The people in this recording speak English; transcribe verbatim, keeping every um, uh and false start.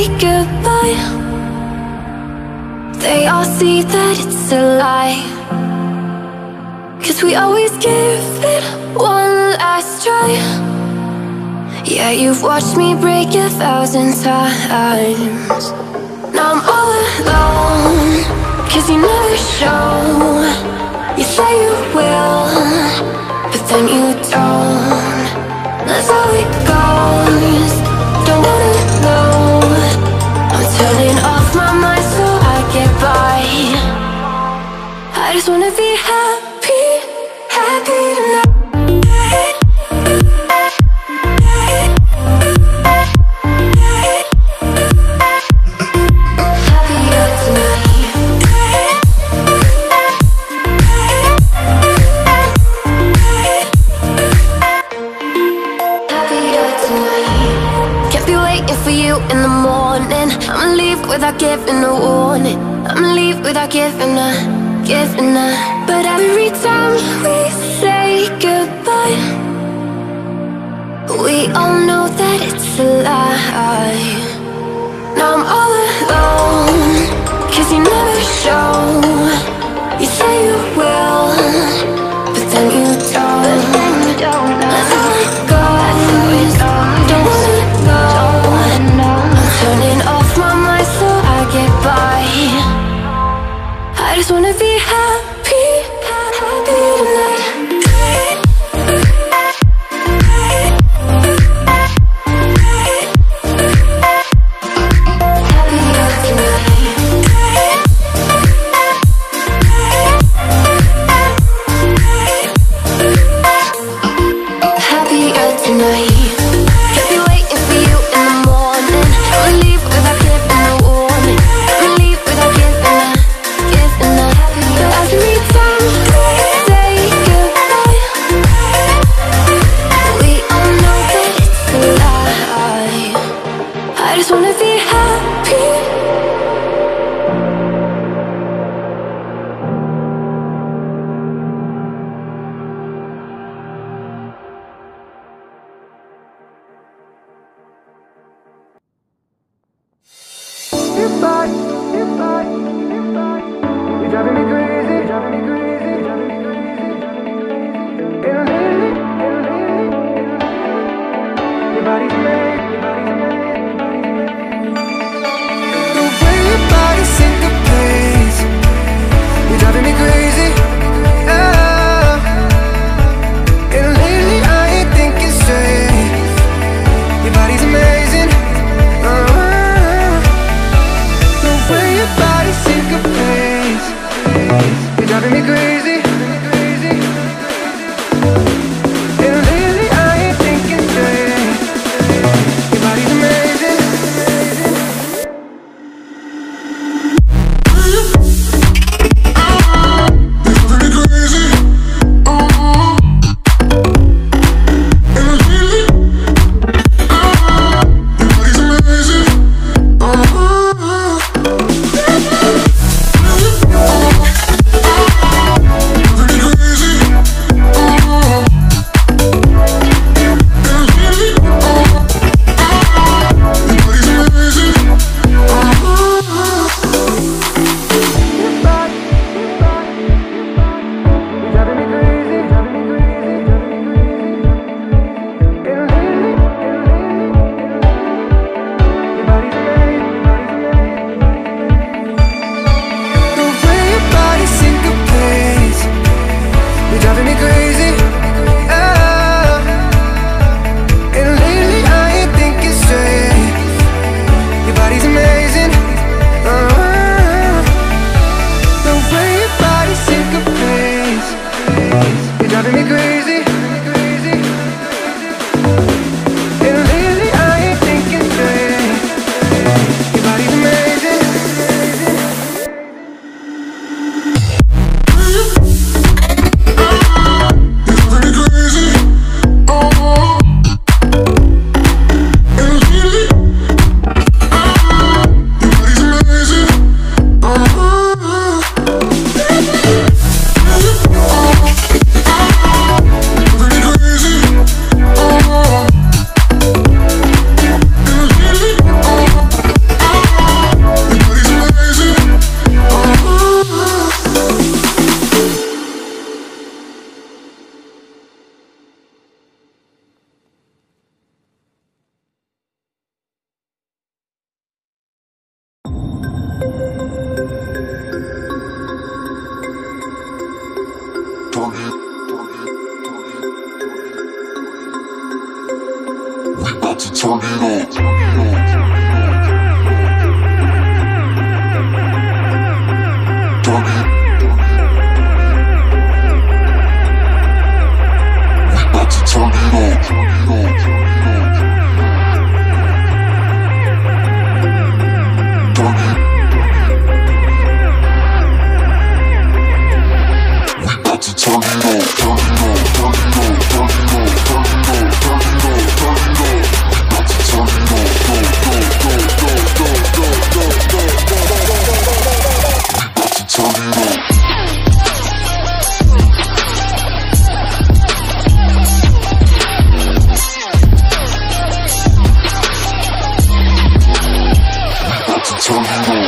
say goodbye, they all see that it's a lie. 'Cause we always give it one last try. Yeah, you've watched me break a thousand times. Now I'm all alone, 'cause you never show. You say you will, but then you don't. That's how it goes. Don't wanna know. I'm turning off my mind so I get by. I just wanna be happy, happy tonight. In the morning, I'ma leave without giving a warning. I'ma leave without giving a, giving a. But every time we say goodbye, we all know that it's a lie. Now I'm all alone, 'cause you never show. You say you will, but then you don't. That's how it goes. Don't wanna know. Turning off my mind so I get by. I just wanna be happy, happy tonight. Happier tonight. I just wanna be happy. You're fine, you're fine, you're fine. You're driving me crazy, driving me crazy, driving me crazy. And lately, and lately, and lately, your body's made, your body's made. The way your body syncopates, you're driving me crazy. Oh. And lately I ain't thinking straight. Your body's amazing. Uh-huh. The way your body syncopates, you're driving me crazy. And lately I ain't thinking straight. Your body's amazing. about to turn it on. Turn it. We about to turn it on. Turn it. We about to turn it on. Turn it on. Turn it on. Turn it on. Turn it on. Turn it on. Turn it on. We about to turn it on. Go, go, go, go, go, go, go, go, go, go, go, go. We about to turn it on. Turn it on.